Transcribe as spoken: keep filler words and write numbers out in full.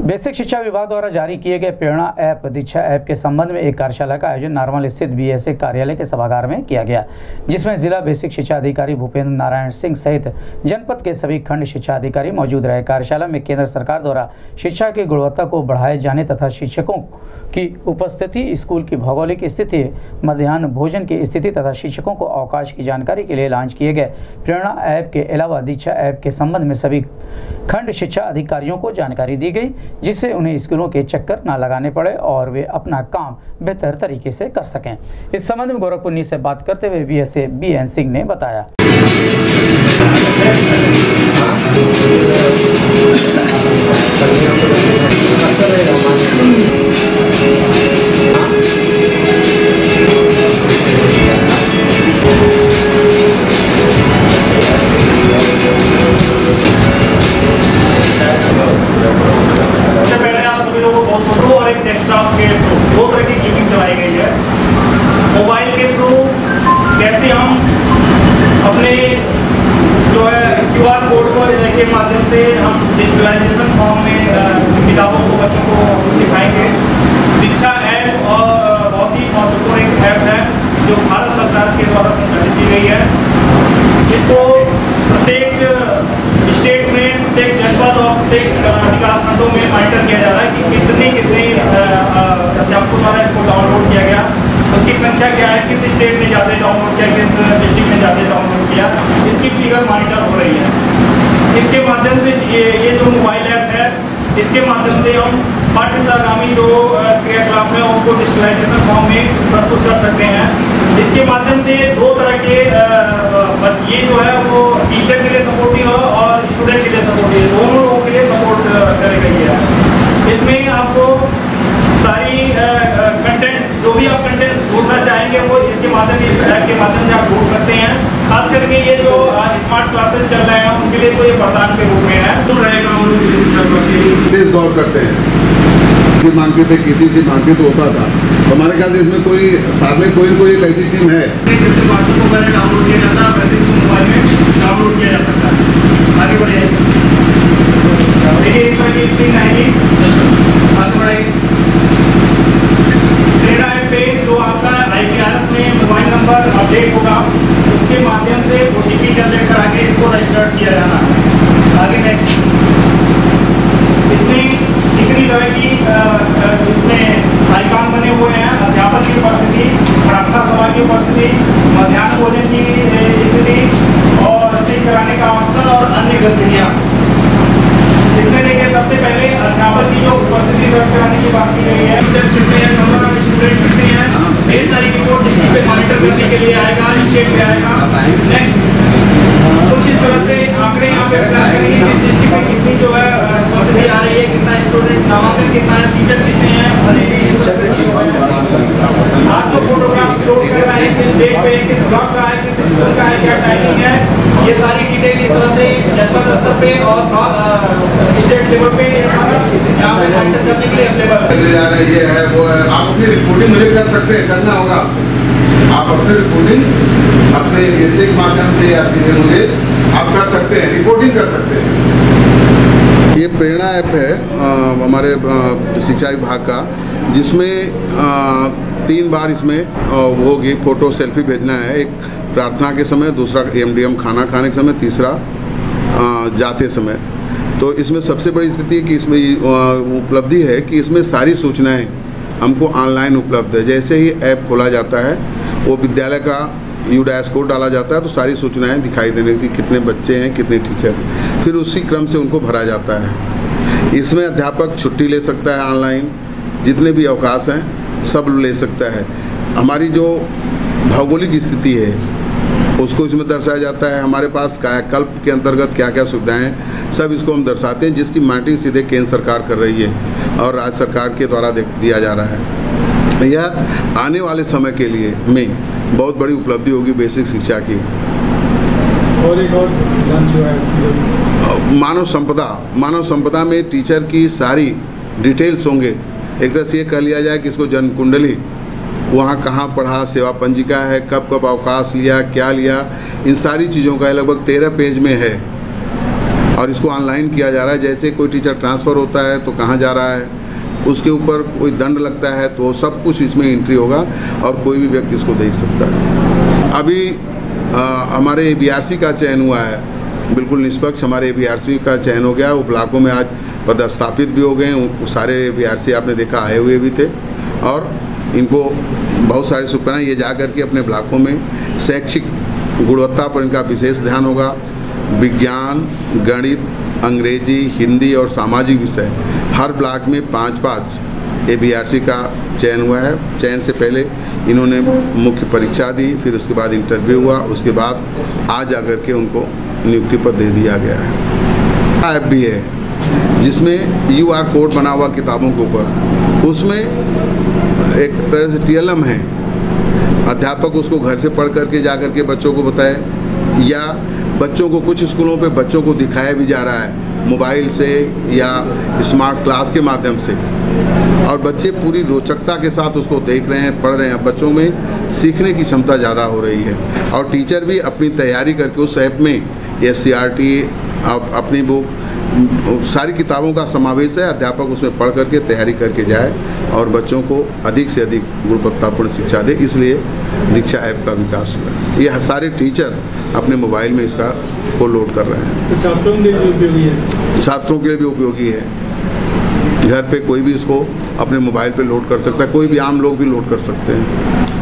Basic शिक्षा विभाग द्वारा जारी किए गए प्रेरणा ऐप दीक्षा ऐप के संबंध में एक कार्यशाला का आयोजन नारमल स्थित बीएसए कार्यालय के सभागार में किया गया, जिसमें जिला बेसिक शिक्षा अधिकारी भूपेंद्र नारायण सिंह सहित जनपद के सभी खंड शिक्षा अधिकारी मौजूद रहे। कार्यशाला में केंद्र सरकार द्वारा शिक्षा की गुणवत्ता को बढ़ाए जाने तथा शिक्षकों की उपस्थिति, स्कूल की भौगोलिक स्थिति, मध्याह्न भोजन की स्थिति तथा शिक्षकों को अवकाश की जानकारी के लिए लॉन्च किए गए प्रेरणा ऐप के अलावा दीक्षा ऐप के संबंध में सभी खंड शिक्षा अधिकारियों को जानकारी दी गई, जिससे उन्हें स्कूलों के चक्कर न लगाने पड़े और वे अपना काम बेहतर तरीके से कर सकें। इस संबंध में गोरखपुर न्यूज़ से बात करते हुए बीएसए बी एन सिंह ने बताया। दो तरह की कीपिंग चलाई गई है। मोबाइल के थ्रू कैसे हम अपने जो है क्यू आर कोड के माध्यम से हम डिजिटलाइजेशन फॉर्म में किताबों को बच्चों को दिखाएंगे। दीक्षा ऐप और बहुत ही महत्वपूर्ण एक ऐप है जो भारत सरकार के द्वारा संचालित की गई है। इसको प्रत्येक स्टेट में, प्रत्येक जनपद और प्रत्येक विकास खंडों में मॉनिटर किया जा रहा है कि कितने कितने अध्यापकों द्वारा इसको डाउनलोड किया गया, उसकी संख्या क्या है, किस स्टेट ने ज़्यादा डाउनलोड किया, किस डिस्ट्रिक्ट ने ज़्यादा डाउनलोड किया, इसकी फिगर मॉनिटर हो रही है। इसके माध्यम से ये ये जो मोबाइल ऐप है, इसके माध्यम से हम पाठ्यक्रमी जो क्रियाकलाप है उसको डिजिटलाइजेशन फॉर्म में प्रस्तुत कर सकते हैं। इसके माध्यम से दो तरह के ये जो है वो टीचर के लिए सपोर्टिव है और स्टूडेंट के लिए सपोर्टिव है, दोनों लोगों के लिए सपोर्ट करे गई है। इसमें आपको सारी कंटेंट्स जो भी आप कंटेंट्स ढूंढना चाहेंगे वो इसके माध्यम इस ऐप के माध्यम से आप ढूंढ सकते हैं। खास करके ये जो स्मार्ट क्लासेस चल रहे हैं उनके लिए तो ये वरदान के रूप में है। तो रहेगा हम लोग गौर करते हैं, किसी मांगते थे, किसी से मांगते तो होता था। हमारे ख्याल से इसमें कोई साथ में कोई कोई एक ऐसी टीम है जैसे व्हाट्सएप को पहले डाउनलोड किया जाता है वैसे इसको मोबाइल में डाउनलोड किया जा सकता है। आगे बढ़िए, देखिए इस तरह की स्क्रीन आएगी, आगे बढ़ाइए। प्रेरणा ऐप पे जो आपका आई पी आर एस में मोबाइल नंबर अपडेट होगा उसके माध्यम से ओ टी पी जनरेट करा के इसको रजिस्टर किया जाना है। आगे नेक्स्ट, इसमें कितनी तरह की इसमें आइकॉन बने हुए हैं, अध्यापक की उपस्थिति, प्रार्थना सभा की उपस्थिति, मध्याह्न भोजन की स्थिति और सीख कराने का ऑप्शन और अन्य गतिविधियाँ। इसमें देखिए सबसे पहले अध्यापक की जो उपस्थिति दर्ज कराने की बात की गई है, टीचर्स कितने हैं, नंबर ऑफ स्टूडेंट कितने हैं, ढेर सारी रिपोर्ट डिस्ट्रिक्ट पे मॉनिटर करने के लिए आएगा, स्टेट पे आएगा। नेक्स्ट, कुछ इस तरह से आंकड़े यहाँ पे प्लान करेंगे कि डिस्ट्रिक्ट में कितनी जो है उपस्थिति आ रही है, कितना स्टूडेंट नामांकन कितना है, टीचर कितने हैं, आप जो फोटोग्राफ अपलोड कर रहे हैं किस डेट पे, किस ब्लॉक का है, किस स्कूल का है, क्या टाइमिंग है, ये सारी डिटेल इस तरह से जनपद स्तर पे और स्टेट लेवल पे यहाँ पे मॉनिटर करने के लिए अवेलेबल है। ये है वो है, आप अपनी रिपोर्टिंग मुझे कर सकते हैं, करना होगा। आप अपनी रिपोर्टिंग अपने बेसिक माध्यम से या सीधे मुझे आप कर सकते हैं, रिपोर्टिंग कर सकते हैं। ये प्रेरणा ऐप है आ, हमारे आ, शिक्षा विभाग का, जिसमें आ, तीन बार इसमें होगी फ़ोटो सेल्फी भेजना है। एक प्रार्थना के समय, दूसरा एम डी एम खाना खाने के समय, तीसरा आ, जाते समय। तो इसमें सबसे बड़ी स्थिति है कि इसमें उपलब्धि है कि इसमें सारी सूचनाएं हमको ऑनलाइन उपलब्ध है। जैसे ही ऐप खोला जाता है वो विद्यालय का यू डैश कोड डाला जाता है तो सारी सूचनाएं दिखाई देने की, कितने बच्चे हैं, कितने टीचर हैं, फिर उसी क्रम से उनको भरा जाता है। इसमें अध्यापक छुट्टी ले सकता है ऑनलाइन, जितने भी अवकाश हैं सब ले सकता है। हमारी जो भौगोलिक स्थिति है उसको इसमें दर्शाया जाता है। हमारे पास कायाकल्प के अंतर्गत क्या क्या सुविधाएं हैं सब इसको हम दर्शाते हैं, जिसकी मॉनिटरिंग सीधे केंद्र सरकार कर रही है और राज्य सरकार के द्वारा दिया जा रहा है। यह आने वाले समय के लिए में बहुत बड़ी उपलब्धि होगी बेसिक शिक्षा की। और एक और मानव संपदा मानव संपदा में टीचर की सारी डिटेल्स होंगे। एक तरह से ये कह लिया जाए कि इसको जन्म कुंडली, वहाँ कहाँ पढ़ा, सेवा पंजिका है, कब कब अवकाश लिया, क्या लिया, इन सारी चीज़ों का लगभग तेरह पेज में है। और इसको ऑनलाइन किया जा रहा है। जैसे कोई टीचर ट्रांसफ़र होता है तो कहाँ जा रहा है, उसके ऊपर कोई दंड लगता है, तो सब कुछ इसमें एंट्री होगा और कोई भी व्यक्ति इसको देख सकता है। अभी आ, हमारे ए बी आर सी का चयन हुआ है, बिल्कुल निष्पक्ष हमारे ए बी आर सी का चयन हो गया। वो ब्लॉकों में आज पदस्थापित भी हो गए। वो सारे ए बी आर सी आपने देखा आए हुए भी थे और इनको बहुत सारी शुभकामनाएं। ये जा कर के अपने ब्लॉकों में शैक्षिक गुणवत्ता पर इनका विशेष ध्यान होगा। विज्ञान, गणित, अंग्रेजी, हिंदी और सामाजिक विषय हर ब्लॉक में पाँच पाँच ए बी आर सी का चयन हुआ है। चयन से पहले इन्होंने मुख्य परीक्षा दी, फिर उसके बाद इंटरव्यू हुआ, उसके बाद आज आकर के उनको नियुक्ति पत्र दे दिया गया है। ऐप भी है जिसमें यू आर कोड बना हुआ किताबों के ऊपर, उसमें एक तरह से टी एल एम है। अध्यापक उसको घर से पढ़ करके जा कर के बच्चों को बताए, या बच्चों को कुछ स्कूलों पे बच्चों को दिखाया भी जा रहा है मोबाइल से या स्मार्ट क्लास के माध्यम से, और बच्चे पूरी रोचकता के साथ उसको देख रहे हैं, पढ़ रहे हैं। बच्चों में सीखने की क्षमता ज़्यादा हो रही है और टीचर भी अपनी तैयारी करके उस ऐप में एस सी आर टी अपनी बुक सारी किताबों का समावेश है। अध्यापक उसमें पढ़ करके तैयारी करके जाए और बच्चों को अधिक से अधिक गुणवत्तापूर्ण शिक्षा दे, इसलिए दीक्षा ऐप का विकास हुआ है। ये सारे टीचर अपने मोबाइल में इसका को लोड कर रहे हैं। तो छात्रों के लिए भी उपयोगी है? छात्रों के लिए भी उपयोगी है। घर पे कोई भी इसको अपने मोबाइल पे लोड कर सकता है, कोई भी आम लोग भी लोड कर सकते हैं।